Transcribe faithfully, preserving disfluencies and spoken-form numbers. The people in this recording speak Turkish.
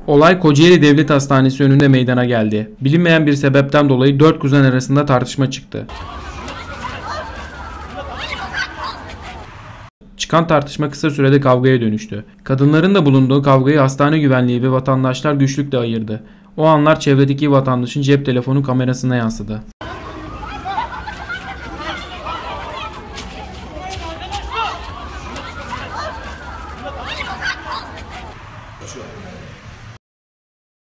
Olay Kocaeli Devlet Hastanesi önünde meydana geldi. Bilinmeyen bir sebepten dolayı dört kuzen arasında tartışma çıktı. Çıkan tartışma kısa sürede kavgaya dönüştü. Kadınların da bulunduğu kavgayı hastane güvenliği ve vatandaşlar güçlükle ayırdı. O anlar çevredeki vatandaşın cep telefonu kamerasına yansıdı.